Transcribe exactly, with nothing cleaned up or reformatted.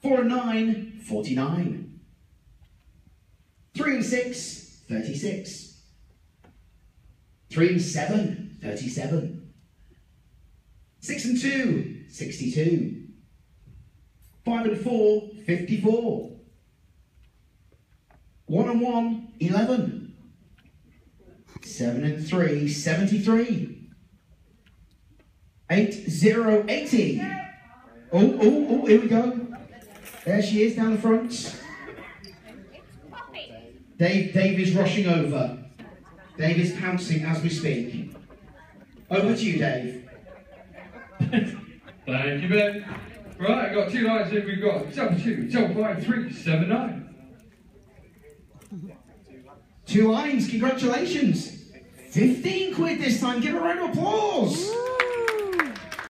Four and nine, forty-nine. Three and six, thirty-six. Three and seven, thirty-seven. Six and two, sixty-two. Five and four, fifty-four. One and one, eleven. Seven and three, seventy-three. Eight, zero, eighty. Oh, oh, oh, here we go. There she is down the front. Dave, Dave is rushing over. Dave is pouncing as we speak. Over to you, Dave. Thank you, Ben. Right, I've got two lines here. We've got seven two, seven five three, seven nine. Two lines, congratulations. fifteen quid this time, give a round of applause.